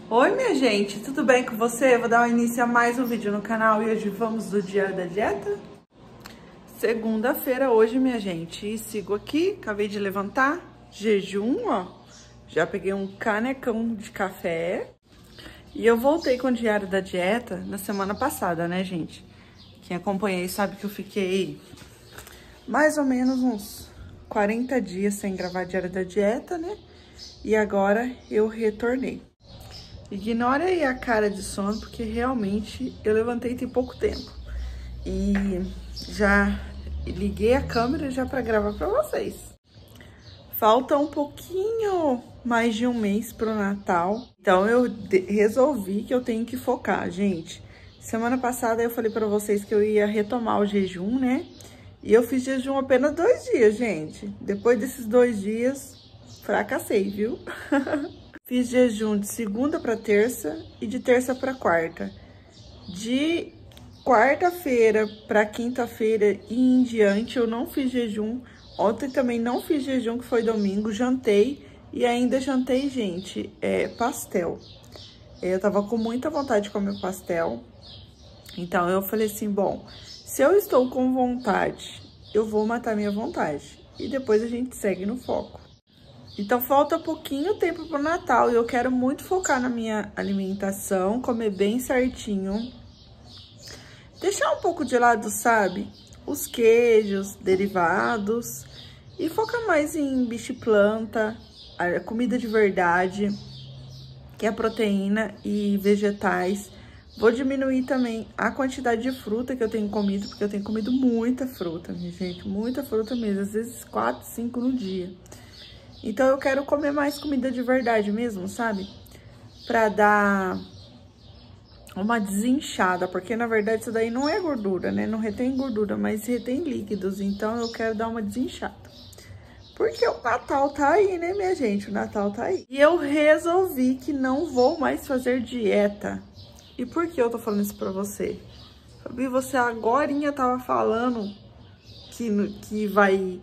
Oi, minha gente, tudo bem com você? Eu vou dar início a mais um vídeo no canal e hoje vamos do Diário da Dieta. Segunda-feira hoje, minha gente, e sigo aqui, acabei de levantar, jejum, ó. Já peguei um canecão de café e eu voltei com o Diário da Dieta na semana passada, né, gente? Quem acompanhei sabe que eu fiquei mais ou menos uns 40 dias sem gravar Diário da Dieta, né? E agora eu retornei. Ignore aí a cara de sono, porque realmente eu levantei tem pouco tempo. E já liguei a câmera já para gravar para vocês. Falta um pouquinho mais de um mês pro Natal. Então eu resolvi que eu tenho que focar, gente. Semana passada eu falei para vocês que eu ia retomar o jejum, né? E eu fiz jejum apenas 2 dias, gente. Depois desses 2 dias, fracassei, viu? Fiz jejum de segunda para terça e de terça para quarta. De quarta-feira para quinta-feira e em diante eu não fiz jejum. Ontem também não fiz jejum, que foi domingo. Jantei e ainda jantei, gente, pastel. Eu tava com muita vontade de comer pastel. Então eu falei assim, bom, se eu estou com vontade, eu vou matar minha vontade. E depois a gente segue no foco. Então falta pouquinho tempo pro Natal e eu quero muito focar na minha alimentação, comer bem certinho. Deixar um pouco de lado, sabe, os queijos, derivados e focar mais em bicho e planta, a comida de verdade, que é proteína e vegetais. Vou diminuir também a quantidade de fruta que eu tenho comido, porque eu tenho comido muita fruta, minha gente, muita fruta mesmo, às vezes 4, 5 no dia. Então eu quero comer mais comida de verdade mesmo, sabe? Pra dar uma desinchada, porque na verdade isso daí não é gordura, né? Não retém gordura, mas retém líquidos. Então eu quero dar uma desinchada. Porque o Natal tá aí, né, minha gente? O Natal tá aí. E eu resolvi que não vou mais fazer dieta. E por que eu tô falando isso pra você? Fabi, você agorinha tava falando que vai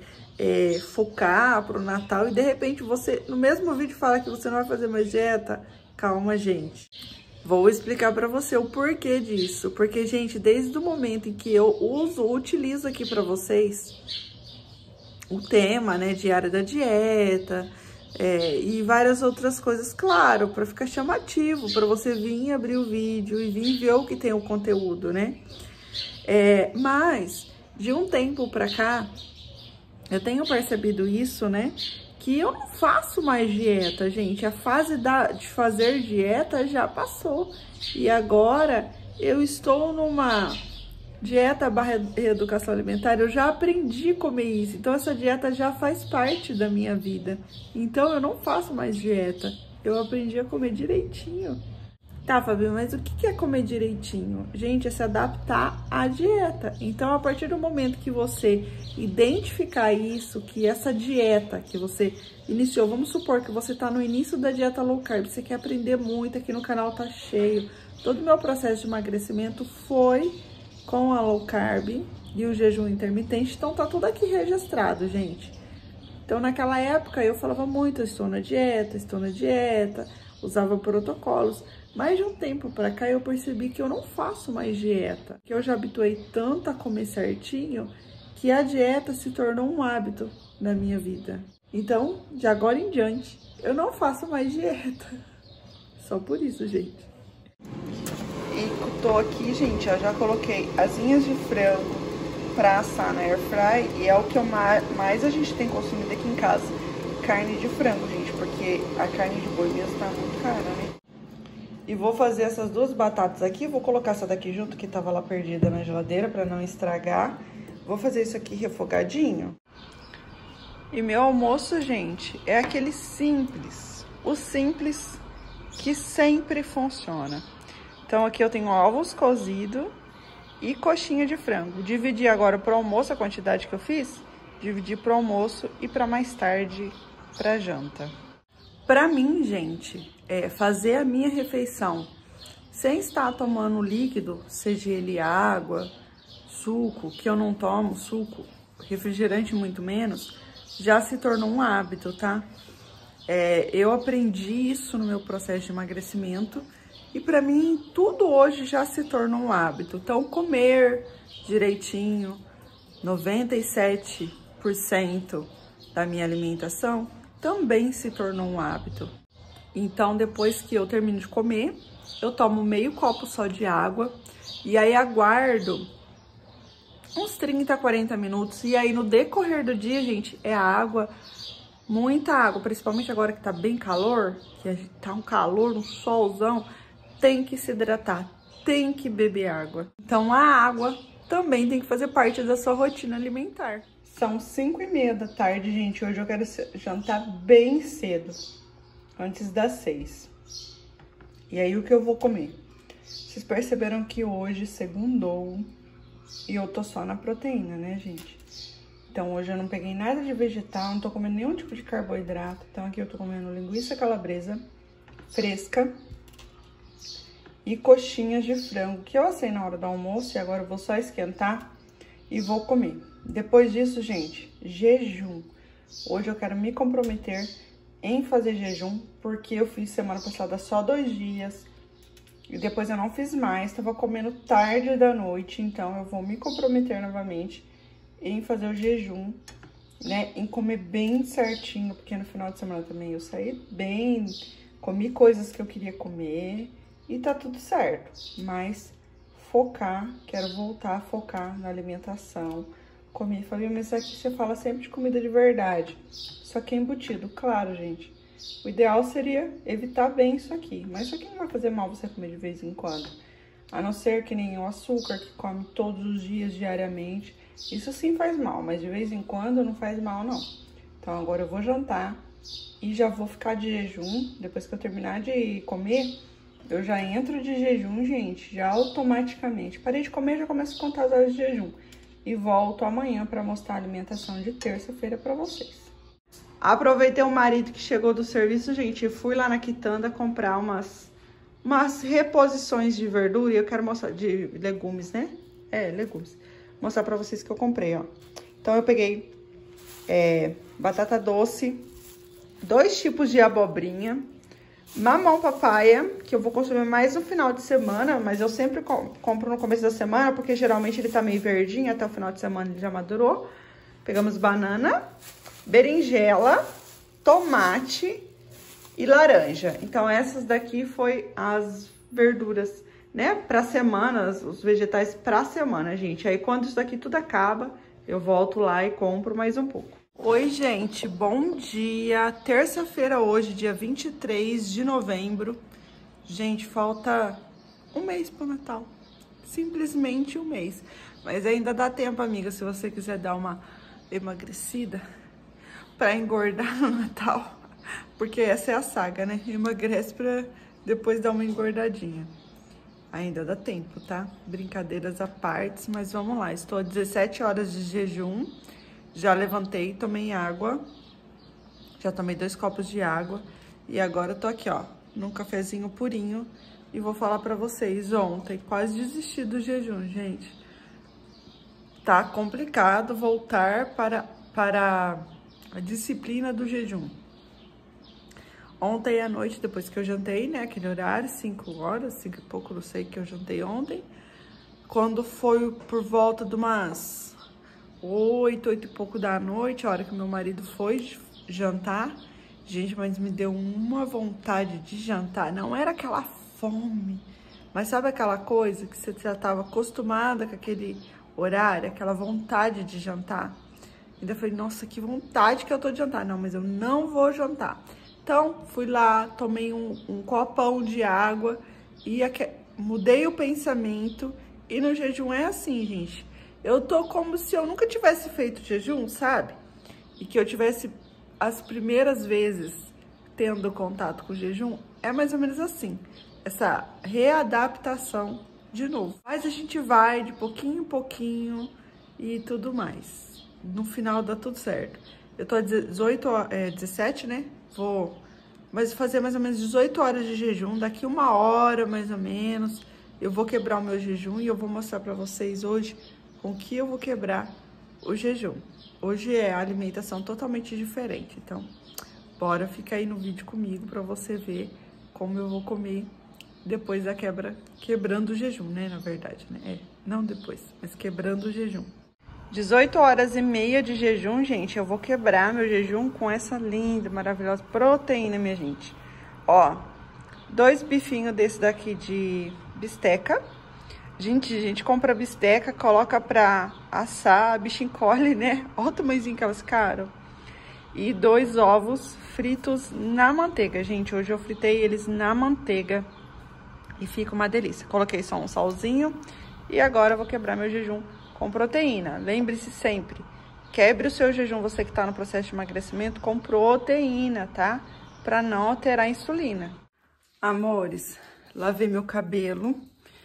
focar pro Natal e de repente você, no mesmo vídeo, fala que você não vai fazer mais dieta. Calma, gente. Vou explicar pra você o porquê disso. Porque, gente, desde o momento em que eu utilizo aqui pra vocês o tema, né, Diário da Dieta, e várias outras coisas, claro, pra ficar chamativo, pra você vir abrir o vídeo e vir ver o que tem o conteúdo, né? Mas, de um tempo pra cá, eu tenho percebido isso, né? Que eu não faço mais dieta, gente. A fase de fazer dieta já passou. E agora eu estou numa dieta barra reeducação alimentar. Eu já aprendi a comer isso. Então essa dieta já faz parte da minha vida. Então eu não faço mais dieta. Eu aprendi a comer direitinho. Tá, Fabi, mas o que é comer direitinho? Gente, é se adaptar à dieta. Então, a partir do momento que você identificar isso, que essa dieta que você iniciou, vamos supor que você tá no início da dieta low carb, você quer aprender muito, aqui no canal tá cheio. Todo o meu processo de emagrecimento foi com a low carb e o jejum intermitente, então tá tudo aqui registrado, gente. Então, naquela época, eu falava muito, estou na dieta, usava protocolos. Mas de um tempo pra cá eu percebi que eu não faço mais dieta. Que eu já habituei tanto a comer certinho que a dieta se tornou um hábito na minha vida. Então, de agora em diante, eu não faço mais dieta. Só por isso, gente. E tô aqui, gente, ó, já coloquei asinhas de frango pra assar na air fry. E é o que mais a gente tem consumido aqui em casa. Carne de frango, gente, porque a carne de boi mesmo tá muito cara, né? E vou fazer essas 2 batatas aqui, vou colocar essa daqui junto, que tava lá perdida na geladeira, pra não estragar. Vou fazer isso aqui refogadinho. E meu almoço, gente, é aquele simples. O simples que sempre funciona. Então aqui eu tenho ovos cozidos e coxinha de frango. Dividi agora pro almoço a quantidade que eu fiz. Dividi pro almoço e pra mais tarde pra janta. Pra mim, gente, fazer a minha refeição sem estar tomando líquido, seja ele água, suco, que eu não tomo, suco, refrigerante muito menos, já se tornou um hábito, tá? Eu aprendi isso no meu processo de emagrecimento e pra mim tudo hoje já se tornou um hábito. Então comer direitinho, 97% da minha alimentação também se tornou um hábito. Então depois que eu termino de comer, eu tomo meio copo só de água e aí aguardo uns 30, 40 minutos. E aí no decorrer do dia, gente, é água, muita água, principalmente agora que tá bem calor, que tá um calor, um solzão, tem que se hidratar, tem que beber água. Então a água também tem que fazer parte da sua rotina alimentar. São 5h30 da tarde, gente. Hoje eu quero jantar bem cedo, antes das 6. E aí o que eu vou comer? Vocês perceberam que hoje segundou e eu tô só na proteína, né, gente? Então hoje eu não peguei nada de vegetal, não tô comendo nenhum tipo de carboidrato. Então aqui eu tô comendo linguiça calabresa fresca e coxinhas de frango, que eu assei na hora do almoço e agora eu vou só esquentar e vou comer. Depois disso, gente, jejum. Hoje eu quero me comprometer em fazer jejum, porque eu fiz semana passada só 2 dias e depois eu não fiz mais, tava comendo tarde da noite, então eu vou me comprometer novamente em fazer o jejum, né, em comer bem certinho, porque no final de semana também eu saí bem, comi coisas que eu queria comer e tá tudo certo, mas focar, quero voltar a focar na alimentação. Comi, Fabinho, mas aqui você fala sempre de comida de verdade, só que é embutido, claro, gente. O ideal seria evitar bem isso aqui, mas isso aqui não vai fazer mal você comer de vez em quando. A não ser que nem o açúcar, que come todos os dias, diariamente. Isso sim faz mal, mas de vez em quando não faz mal, não. Então agora eu vou jantar e já vou ficar de jejum. Depois que eu terminar de comer, eu já entro de jejum, gente, já automaticamente. Parei de comer, já começo a contar as horas de jejum. E volto amanhã para mostrar a alimentação de terça-feira para vocês. Aproveitei o marido que chegou do serviço, gente, e fui lá na Quitanda comprar umas reposições de verdura. E eu quero mostrar, de legumes, né? Legumes. Mostrar pra vocês que eu comprei, ó. Então eu peguei batata doce, 2 tipos de abobrinha, mamão papaya, que eu vou consumir mais no final de semana, mas eu sempre compro no começo da semana, porque geralmente ele tá meio verdinho, até o final de semana ele já madurou. Pegamos banana, berinjela, tomate e laranja. Então essas daqui foi as verduras, né, pra semana, os vegetais pra semana, gente. Aí quando isso daqui tudo acaba, eu volto lá e compro mais um pouco. Oi, gente, bom dia. Terça-feira hoje, dia 23 de novembro. Gente, falta um mês pro Natal. Simplesmente um mês. Mas ainda dá tempo, amiga, se você quiser dar uma emagrecida pra engordar no Natal. Porque essa é a saga, né? Emagrece pra depois dar uma engordadinha. Ainda dá tempo, tá? Brincadeiras à parte, mas vamos lá. Estou a 17 horas de jejum. Já levantei, tomei água. Já tomei 2 copos de água. E agora eu tô aqui, ó, num cafezinho purinho. E vou falar pra vocês, ontem quase desisti do jejum, gente. Tá complicado voltar para a disciplina do jejum. Ontem à noite, depois que eu jantei, né, aquele horário, 5 horas, 5 e pouco, não sei, que eu jantei ontem. Quando foi por volta de umas 8 e pouco da noite, a hora que meu marido foi jantar. Gente, mas me deu uma vontade de jantar. Não era aquela fome, mas sabe aquela coisa que você já estava acostumada com aquele horário, aquela vontade de jantar? Ainda falei, nossa, que vontade que eu tô de jantar. Não, mas eu não vou jantar. Então, fui lá, tomei um copão de água e mudei o pensamento. E no jejum é assim, gente. Eu tô como se eu nunca tivesse feito jejum, sabe? E que eu tivesse as primeiras vezes tendo contato com o jejum. É mais ou menos assim. Essa readaptação de novo. Mas a gente vai de pouquinho em pouquinho e tudo mais. No final dá tudo certo. Eu tô a 17, né? Vou fazer mais ou menos 18 horas de jejum. Daqui 1 hora, mais ou menos, eu vou quebrar o meu jejum e eu vou mostrar pra vocês hoje com que eu vou quebrar o jejum. Hoje é a alimentação totalmente diferente, então Bora ficar aí no vídeo comigo pra você ver como eu vou comer depois da quebrando o jejum, né, na verdade, né? Não depois, mas quebrando o jejum. 18h30 de jejum, gente. Eu vou quebrar meu jejum com essa linda, maravilhosa proteína, minha gente. Ó, 2 bifinhos desse daqui de bisteca. Gente, a gente compra bisteca, coloca pra assar, a bicha encolhe, né? Olha o tamanhozinho que elas ficaram. E 2 ovos fritos na manteiga, gente. Hoje eu fritei eles na manteiga e fica uma delícia. Coloquei só um salzinho e agora eu vou quebrar meu jejum com proteína. Lembre-se sempre, quebre o seu jejum, você que tá no processo de emagrecimento, com proteína, tá? Pra não alterar a insulina. Amores, lavei meu cabelo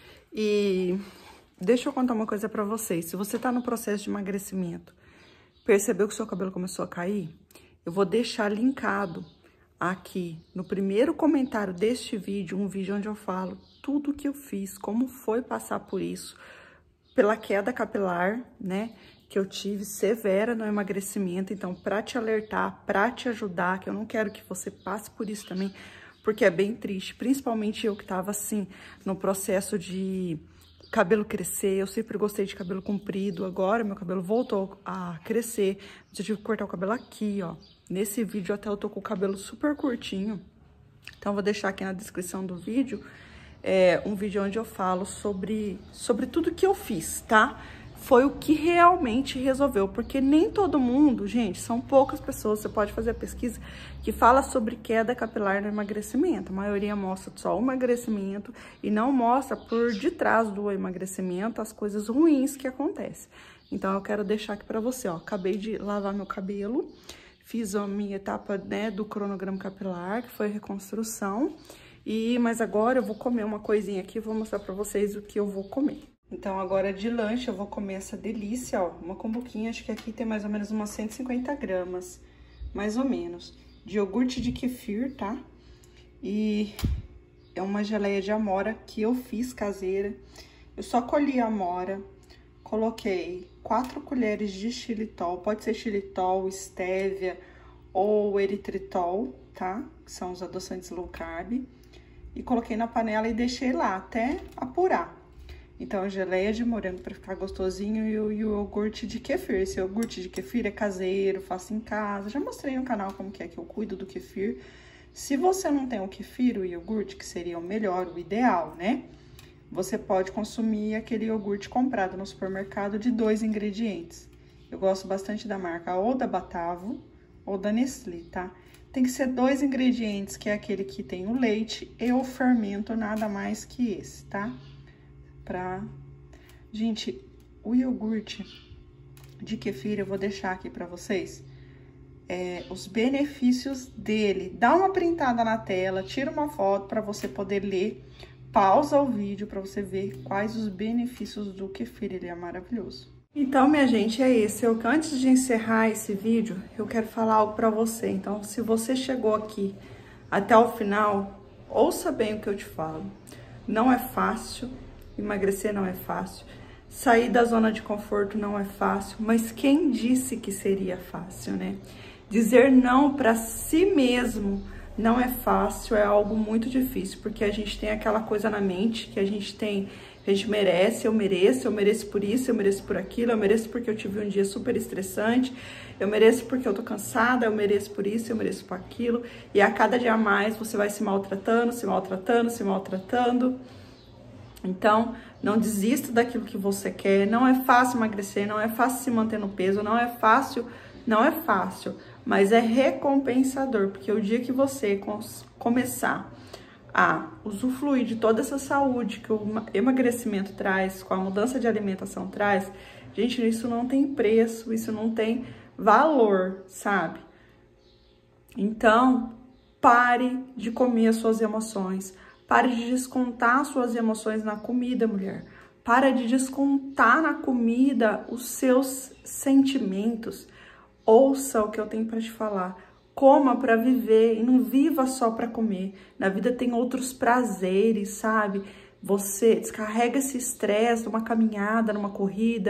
e deixa eu contar uma coisa pra vocês. Se você tá no processo de emagrecimento, percebeu que o seu cabelo começou a cair? Eu vou deixar linkado aqui no primeiro comentário deste vídeo, um vídeo onde eu falo tudo que eu fiz, como foi passar por isso, pela queda capilar, né, que eu tive severa no emagrecimento. Então, pra te alertar, pra te ajudar, que eu não quero que você passe por isso também, porque é bem triste, principalmente eu que tava assim, no processo de cabelo crescer. Eu sempre gostei de cabelo comprido, agora meu cabelo voltou a crescer, eu tive que cortar o cabelo aqui, ó. Nesse vídeo até eu tô com o cabelo super curtinho, então vou deixar aqui na descrição do vídeo um vídeo onde eu falo sobre tudo que eu fiz, tá? Foi o que realmente resolveu, porque nem todo mundo, gente, são poucas pessoas, você pode fazer a pesquisa, que fala sobre queda capilar no emagrecimento. A maioria mostra só o emagrecimento e não mostra por detrás do emagrecimento as coisas ruins que acontecem. Então, eu quero deixar aqui pra você, ó, acabei de lavar meu cabelo, fiz a minha etapa, né, do cronograma capilar, que foi a reconstrução, mas agora eu vou comer uma coisinha aqui, vou mostrar pra vocês o que eu vou comer. Então, agora de lanche eu vou comer essa delícia, ó, uma cumbuquinha, acho que aqui tem mais ou menos umas 150 gramas, mais ou menos, de iogurte de kefir, tá? E é uma geleia de amora que eu fiz caseira. Eu só colhi a amora, coloquei 4 colheres de xilitol, pode ser xilitol, estévia ou eritritol, tá? Que são os adoçantes low carb. E coloquei na panela e deixei lá até apurar. Então, a geleia de morango para ficar gostosinho e o iogurte de kefir. Esse iogurte de kefir é caseiro, faço em casa. Já mostrei no canal como que é que eu cuido do kefir. Se você não tem o kefir, o iogurte, que seria o melhor, o ideal, né? Você pode consumir aquele iogurte comprado no supermercado de 2 ingredientes. Eu gosto bastante da marca ou da Batavo ou da Nestlé, tá? Tem que ser 2 ingredientes, que é aquele que tem o leite e o fermento, nada mais que esse, tá? Gente, o iogurte de kefir, eu vou deixar aqui pra vocês os benefícios dele. Dá uma printada na tela, tira uma foto pra você poder ler, pausa o vídeo pra você ver quais os benefícios do kefir, ele é maravilhoso. Então, minha gente, é isso. Antes de encerrar esse vídeo, eu quero falar algo pra você. Então, se você chegou aqui até o final, ouça bem o que eu te falo. Não é fácil, emagrecer não é fácil, sair da zona de conforto não é fácil, mas quem disse que seria fácil, né? Dizer não pra si mesmo não é fácil, é algo muito difícil, porque a gente tem aquela coisa na mente que a gente merece, eu mereço por isso, eu mereço por aquilo, eu mereço porque eu tive um dia super estressante, eu mereço porque eu tô cansada, eu mereço por isso, eu mereço por aquilo, e a cada dia mais você vai se maltratando, se maltratando, se maltratando. Então, não desista daquilo que você quer, não é fácil emagrecer, não é fácil se manter no peso, não é fácil, mas é recompensador, porque o dia que você começar a usufruir de toda essa saúde que o emagrecimento traz, com a mudança de alimentação traz, gente, isso não tem preço, isso não tem valor, sabe? Então, pare de comer as suas emoções, pare de descontar suas emoções na comida, mulher. Para de descontar na comida os seus sentimentos. Ouça o que eu tenho para te falar. Coma para viver e não viva só para comer. Na vida tem outros prazeres, sabe? Você descarrega esse estresse numa caminhada, numa corrida,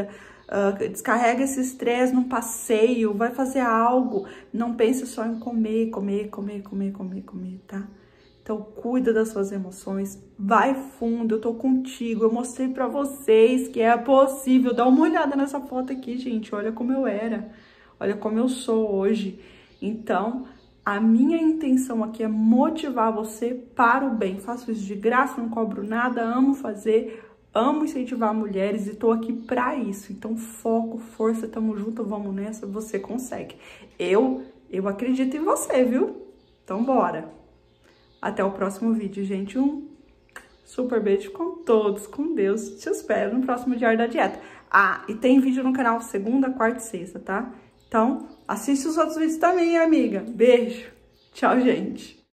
descarrega esse estresse num passeio, vai fazer algo. Não pense só em comer, tá? Então, cuida das suas emoções, vai fundo, eu tô contigo, eu mostrei pra vocês que é possível. Dá uma olhada nessa foto aqui, gente, olha como eu era, olha como eu sou hoje. Então, a minha intenção aqui é motivar você para o bem. Faço isso de graça, não cobro nada, amo fazer, amo incentivar mulheres e tô aqui pra isso. Então, foco, força, tamo junto, vamos nessa, você consegue. Eu acredito em você, viu? Então, bora! Até o próximo vídeo, gente. Um super beijo com todos, com Deus. Te espero no próximo Diário da Dieta. Ah, e tem vídeo no canal segunda, quarta e sexta, tá? Então, assiste os outros vídeos também, amiga. Beijo. Tchau, gente.